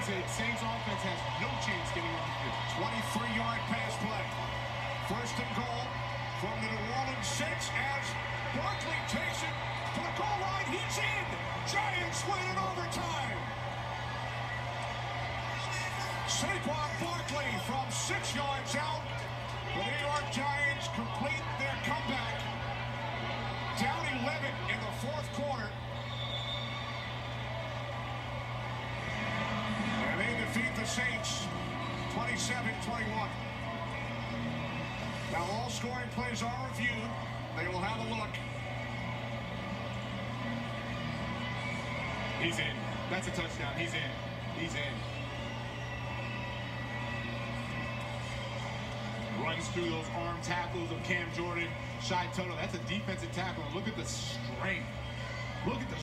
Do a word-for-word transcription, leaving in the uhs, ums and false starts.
Saints offense has no chance getting on the field. twenty-three yard pass play. First and goal from the New Orleans six as Barkley takes it to the goal line. He's in. Giants win in overtime. Saquon Barkley from six yards out. The New York Giants complete their comeback. Down eleven in the fourth quarter. And they defeat the Saints twenty-seven twenty-one. Now all scoring plays are reviewed. They will have a look. He's in. That's a touchdown. He's in. He's in. Runs through those arm tackles of Cam Jordan. Shy Toto. That's a defensive tackle. Look at the strength. Look at the